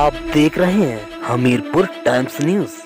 आप देख रहे हैं हमीरपुर टाइम्स न्यूज।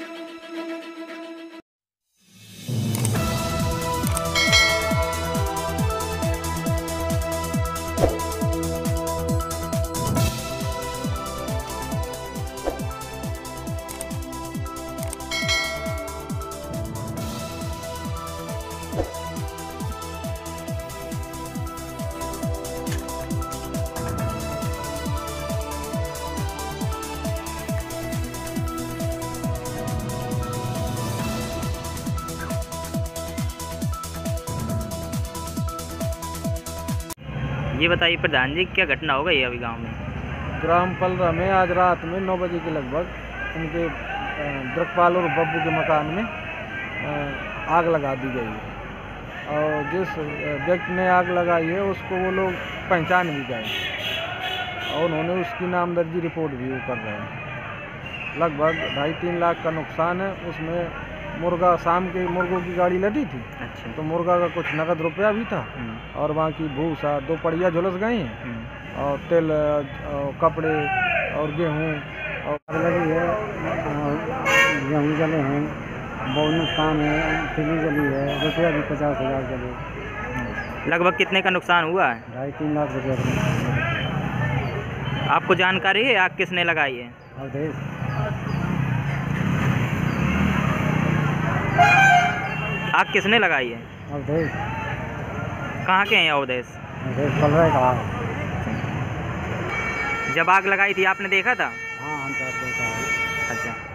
ये बताइए प्रधान जी, क्या घटना हो गई अभी गांव में? ग्राम पलरा में आज रात में 9 बजे के लगभग उनके द्रकपाल और बब्बू के मकान में आग लगा दी गई है और जिस व्यक्ति ने आग लगाई है उसको वो लोग पहचान भी गए और उन्होंने उसकी नामदर्जी रिपोर्ट भी वो कर रहे हैं। लगभग 2.5-3 लाख का नुकसान है। उसमें मुर्गा, शाम के मुर्गों की गाड़ी लदी थी। अच्छा। तो मुर्गा का कुछ नगद रुपया भी था और बाकी भूसा 2 पड़िया झुलस गई हैं और तेल और कपड़े और गेहूँ और लगी है। गेहूँ जले हैं, बहुत नुकसान है। तिली जली है, रुपया भी 50,000 जले। लगभग कितने का नुकसान हुआ है? 2.5-3 लाख रुपया। आपको जानकारी है आग किसने लगाई है? अवधेश। आग किसने लगाई है? अवधेश। कहाँ के हैं अवधेश? अवधेश पल रहा कहा। जब आग लगाई थी आपने देखा था? हाँ, हम देखा है। अच्छा।